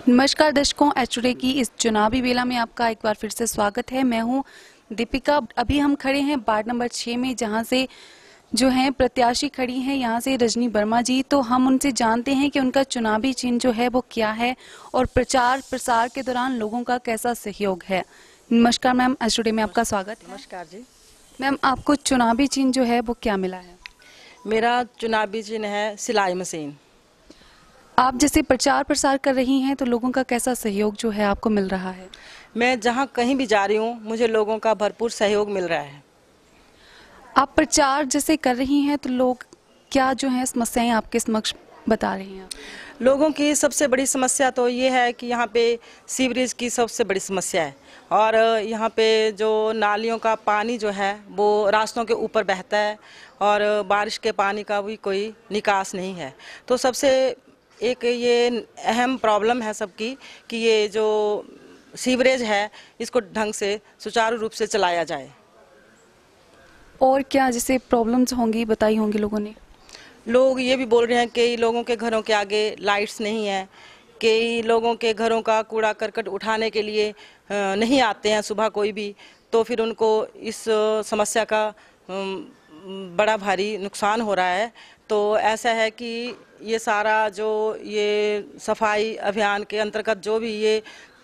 नमस्कार दर्शकों, H today की इस चुनावी बेला में आपका एक बार फिर से स्वागत है। मैं हूं दीपिका। अभी हम खड़े हैं वार्ड नंबर 6 में, जहां से जो हैं प्रत्याशी खड़ी हैं, यहां से रजनी वर्मा जी। तो हम उनसे जानते हैं कि उनका चुनावी चिन्ह जो है वो क्या है और प्रचार प्रसार के दौरान लोगों का कैसा सहयोग है। नमस्कार मैम, एच टुडे में आपका स्वागत है। नमस्कार जी। मैम, आपको चुनावी चिन्ह जो है वो क्या मिला है? मेरा चुनावी चिन्ह है सिलाई मशीन। आप जैसे प्रचार प्रसार कर रही हैं तो लोगों का कैसा सहयोग जो है आपको मिल रहा है? मैं जहाँ कहीं भी जा रही हूँ मुझे लोगों का भरपूर सहयोग मिल रहा है। आप प्रचार जैसे कर रही हैं तो लोग क्या जो है समस्याएं आपके समक्ष बता रहे हैं? लोगों की सबसे बड़ी समस्या तो ये है कि यहाँ पे सीवरेज की सबसे बड़ी समस्या है और यहाँ पे जो नालियों का पानी जो है वो रास्तों के ऊपर बहता है और बारिश के पानी का भी कोई निकास नहीं है। तो सबसे एक ये अहम प्रॉब्लम है सबकी कि ये जो सीवरेज है इसको ढंग से सुचारू रूप से चलाया जाए। और क्या जैसे प्रॉब्लम्स होंगी बताई होंगी लोगों ने? लोग ये भी बोल रहे हैं कि लोगों के घरों के आगे लाइट्स नहीं है, कई लोगों के घरों का कूड़ा करकट उठाने के लिए नहीं आते हैं सुबह कोई भी, तो फिर उनको इस समस्या का बड़ा भारी नुकसान हो रहा है। तो ऐसा है कि ये सारा जो ये सफाई अभियान के अंतर्गत जो भी ये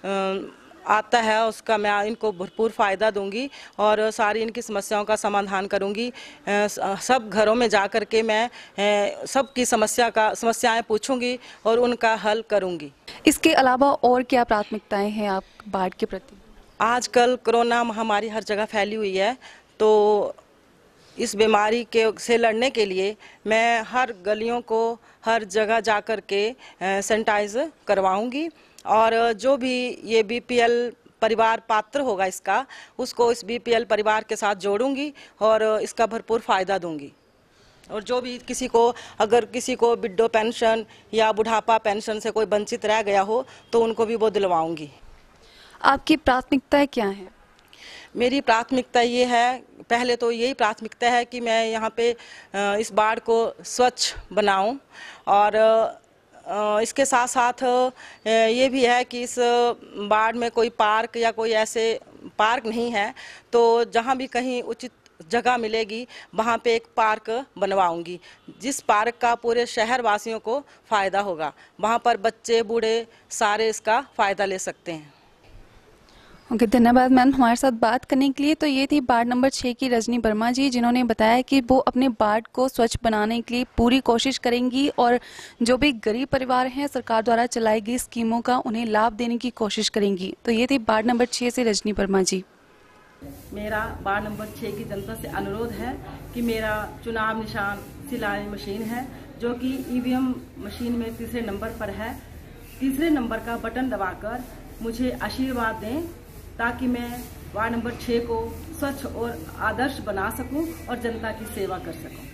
आता है उसका मैं इनको भरपूर फ़ायदा दूंगी और सारी इनकी समस्याओं का समाधान करूंगी। सब घरों में जा कर के मैं सबकी समस्याएं पूछूंगी और उनका हल करूंगी। इसके अलावा और क्या प्राथमिकताएं हैं आप बाढ़ के प्रति? आजकल कोरोना महामारी हर जगह फैली हुई है, तो इस बीमारी के से लड़ने के लिए मैं हर गलियों को हर जगह जा कर के सैनिटाइज करवाऊंगी और जो भी ये बीपीएल परिवार पात्र होगा इसका, उसको इस बीपीएल परिवार के साथ जोड़ूंगी और इसका भरपूर फ़ायदा दूंगी। और जो भी अगर किसी को बिड्डो पेंशन या बुढ़ापा पेंशन से कोई वंचित रह गया हो तो उनको भी वो दिलवाऊंगी। आपकी प्राथमिकताएं क्या हैं? मेरी प्राथमिकता ये है, पहले तो यही प्राथमिकता है कि मैं यहाँ पे इस बाढ़ को स्वच्छ बनाऊं और इसके साथ साथ ये भी है कि इस बाढ़ में कोई पार्क या कोई ऐसे पार्क नहीं है, तो जहाँ भी कहीं उचित जगह मिलेगी वहाँ पे एक पार्क बनवाऊंगी, जिस पार्क का पूरे शहर वासियों को फ़ायदा होगा। वहाँ पर बच्चे बूढ़े सारे इसका फ़ायदा ले सकते हैं। ओके, धन्यवाद मैम हमारे साथ बात करने के लिए। तो ये थी वार्ड नंबर 6 की रजनी वर्मा जी, जिन्होंने बताया कि वो अपने वार्ड को स्वच्छ बनाने के लिए पूरी कोशिश करेंगी और जो भी गरीब परिवार हैं सरकार द्वारा चलाई गई स्कीमों का उन्हें लाभ देने की कोशिश करेंगी। तो ये थी वार्ड नंबर 6 से रजनी वर्मा जी। मेरा वार्ड नंबर 6 की जनता से अनुरोध है कि मेरा चुनाव निशान सिलाई मशीन है, जो कि ईवीएम मशीन में तीसरे नंबर पर है। तीसरे नंबर का बटन दबाकर मुझे आशीर्वाद दें ताकि मैं वार्ड नंबर 6 को स्वच्छ और आदर्श बना सकूं और जनता की सेवा कर सकूं।